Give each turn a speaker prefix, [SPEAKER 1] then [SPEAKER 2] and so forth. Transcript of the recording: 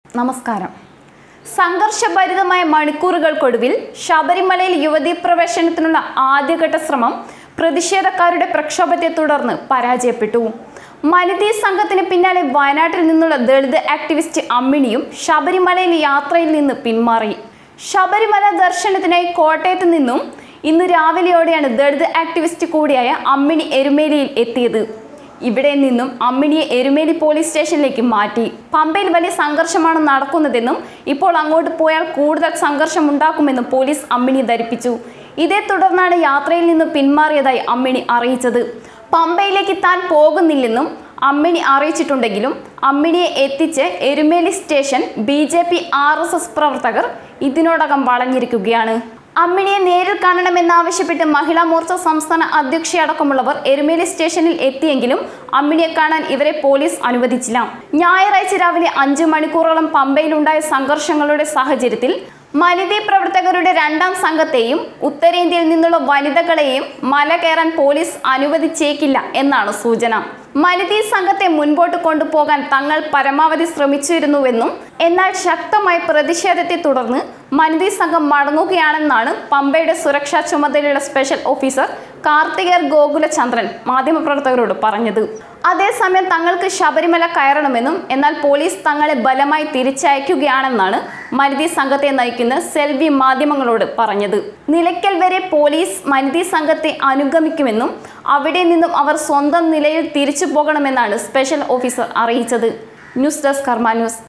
[SPEAKER 1] നമസ്കാരം. സംഘർഷഭരിതമായ മണിക്കൂറുകൾക്കൊടുവിൽ ശബരിമലയിൽ യുവതീ പ്രവേശനത്തിനുള്ള ആദ്യഘട്ട ശ്രമം പ്രതിഷേധക്കാരുടെ പ്രക്ഷോഭത്തെ തുടർന്ന് പരാജയപ്പെട്ടു. മനിതി സംഘത്തിന് പിന്നാലെ വയനാട്ടിൽ നിന്നുള്ള ദളിത് ആക്ടിവിസ്റ്റ് അമ്മിണിയും ശബരിമലയിൽ യാത്രയിൽ നിന്ന് പിന്മാറി. ശബരിമല ദർശനത്തിനായി കോട്ടയത്ത് നിന്നും ഇന്ന് രാവിലെയോടെയാണ് ദളിത് ആക്ടിവിസ്റ്റ് കൂടിയായ അമ്മിണി എരുമേലിയിൽ എത്തിയത്. ഇവിടെ നിന്നും അമ്മിണിയെ എരുമേലി പോലീസ് സ്റ്റേഷനിലേക്ക് മാറ്റി. പമ്പയിൽ വലിയ സംഘർഷമാണ് നടക്കുന്നതെന്നും ഇപ്പോൾ അങ്ങോട്ട് പോയാൽ കൂടുതൽ സംഘർഷം ഉണ്ടാക്കുമെന്നും പോലീസ് അമ്മിണിയെ ധരിപ്പിച്ചു. ഇതേ തുടർന്നാണ് യാത്രയിൽ നിന്ന് പിന്മാറിയതായി അമ്മിണി അറിയിച്ചത്. പമ്പയിലേക്ക് താൻ പോകുന്നില്ലെന്നും അമ്മിണി അറിയിച്ചിട്ടുണ്ടെങ്കിലും അമ്മിണിയെ എത്തിച്ച് എരുമേലി സ്റ്റേഷൻ BJP RSS പ്രവർത്തകർ ഇതിനോടകം വളഞ്ഞിരിക്കുകയാണ്. അമ്മിണിയെ നേരിൽ കാണണമെന്നാവശ്യപ്പെട്ട് മഹിളാ മോർച്ച സംസ്ഥാന അധ്യക്ഷയടക്കമുള്ളവർ എരുമേലി സ്റ്റേഷനിൽ എത്തിയെങ്കിലും അമ്മിണിയെ കാണാൻ ഇവരെ പോലീസ് അനുവദിച്ചില്ല. ഞായറാഴ്ച രാവിലെ 5 മണിക്കൂറോളം പമ്പയിലുണ്ടായ സംഘർഷങ്ങളുടെ സാഹചര്യത്തിൽ മനിതി പ്രവർത്തകരുടെ 2ാം സംഘത്തെയും ഉത്തരേന്ത്യയിൽ നിന്നുള്ള വനിതകളെയും മല കയറാൻ പോലീസ് അനുവദിച്ചേക്കില്ല എന്നാണ് സൂചന. മനിതി സംഘത്തെ മുൻപോട്ട് കൊണ്ടുപോകാൻ തങ്ങൾ പരമാവധി ശ്രമിച്ചിരുന്നുവെന്നും എന്നാൽ ശക്തമായ പ്രതിഷേധത്തെ തുടർന്ന് മനിതി സംഘം മടങ്ങുകയാണെന്നാണ് പമ്പയുടെ സുരക്ഷാ ചുമതലയുള്ള സ്പെഷ്യൽ ഓഫീസർ കാർത്തികേയർ ഗോകുലചന്ദ്രൻ മാധ്യമപ്രവർത്തകരോട് പറഞ്ഞത്. അതേസമയം തങ്ങൾക്ക് ശബരിമല കയറണമെന്നും എന്നാൽ പോലീസ് തങ്ങളെ ബലമായി തിരിച്ചയക്കുകയാണെന്നാണ് മനിതി സംഘത്തെ നയിക്കുന്ന സെൽവി മാധ്യമങ്ങളോട് പറഞ്ഞത്. നിലയ്ക്കൽ വരെ പോലീസ് മനിതി സംഘത്തെ അനുഗമിക്കുമെന്നും അവിടെ നിന്നും അവർ സ്വന്തം നിലയിൽ തിരിച്ചു പോകണമെന്നാണ് സ്പെഷ്യൽ ഓഫീസർ അറിയിച്ചത്. News desk Karma news.